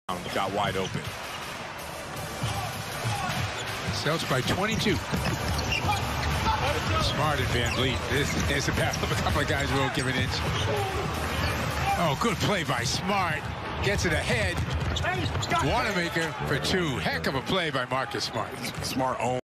Got wide open. Celtics by 22. Smart and Van Vliet. There's a battle of a couple of guys who won't give an inch. Oh, good play by Smart. Gets it ahead. Wanamaker for two. Heck of a play by Marcus Smart. Smart own.